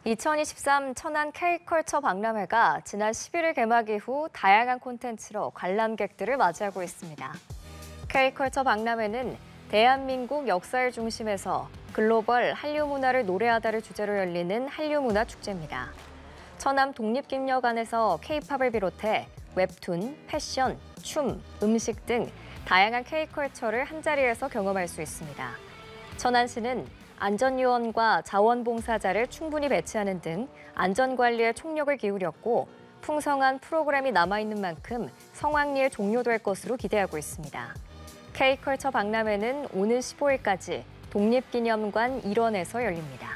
2023 천안 K컬처 박람회가 지난 11일 개막 이후 다양한 콘텐츠로 관람객들을 맞이하고 있습니다. K컬처 박람회는 대한민국 역사를 중심에서 글로벌 한류 문화를 노래하다를 주제로 열리는 한류문화 축제입니다. 천안 독립기념관에서 K-팝을 비롯해 웹툰, 패션, 춤, 음식 등 다양한 K컬처를 한자리에서 경험할 수 있습니다. 천안시는 안전요원과 자원봉사자를 충분히 배치하는 등 안전관리에 총력을 기울였고 풍성한 프로그램이 남아있는 만큼 성황리에 종료될 것으로 기대하고 있습니다. K컬처 박람회는 오는 15일까지 독립기념관 일원에서 열립니다.